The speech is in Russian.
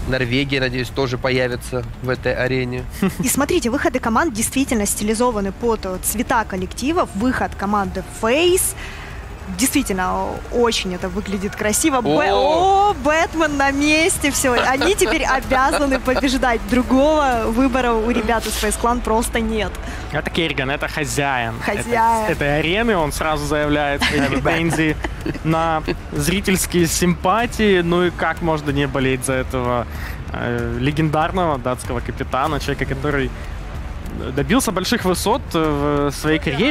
Норвегия, надеюсь, тоже появится в этой арене. И смотрите, выходы команд действительно стилизованы под цвета коллективов. Выход команды FaZe. Действительно, очень это выглядит красиво. Бэтмен на месте, все. Они теперь обязаны побеждать. Другого выбора у ребят из FaZe Clan просто нет. Это Керриган, это хозяин. Хозяин. Этой арены. Он сразу заявляет свои претензии на зрительские симпатии. Ну и как можно не болеть за этого легендарного датского капитана, человека, который добился больших высот в своей карьере.